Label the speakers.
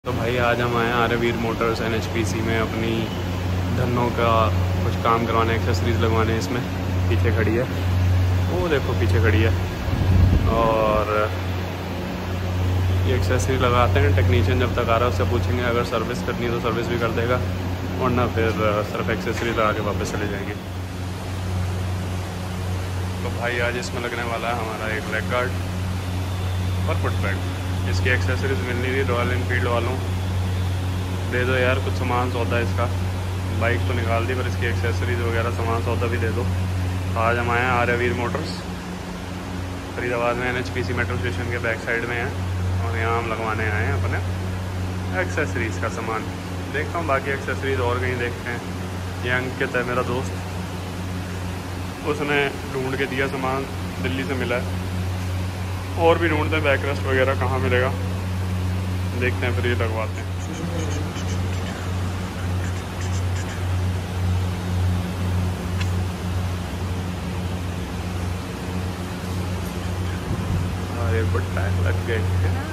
Speaker 1: तो भाई आज हम आए हैं आर्यवीर मोटर्स NHPC में अपनी धनों का कुछ काम करवाने, एक्सेसरीज लगवाने। इसमें पीछे खड़ी है, वो देखो पीछे खड़ी है। और ये एक्सेसरी लगाते हैं। टेक्नीशियन जब तक आ रहा है उससे पूछेंगे, अगर सर्विस करनी है तो सर्विस भी कर देगा, वरना फिर सिर्फ एक्सेसरी लगा के वापस चले जाएंगे। तो भाई आज इसमें लगने वाला है हमारा एक लेग गार्ड और फुट पैड। इसकी एक्सेसरीज मिल नहीं रही। रॉयल इनफील्ड वालों दे दो यार, कुछ सामान सौदा है इसका। बाइक तो निकाल दी, पर इसकी एक्सेसरीज वगैरह सामान सौदा भी दे दो। आज हम आए हैं आर्यवीर मोटर्स, फरीदाबाद में NHPC मेट्रो स्टेशन के बैक साइड में है, और यहाँ हम लगवाने आए हैं अपने एक्सेसरीज़ का सामान। देखता हूँ बाकी एक्सेसरीज और कहीं देखते हैं। ये अंकित है मेरा दोस्त, उसने ढूंढ के दिया सामान, दिल्ली से मिला है। और भी ढूंढते हैं बैक रेस्ट वगैरह कहाँ मिलेगा, देखते हैं फिर ये लगवाते हैं। अरे बट टाइम लग गए।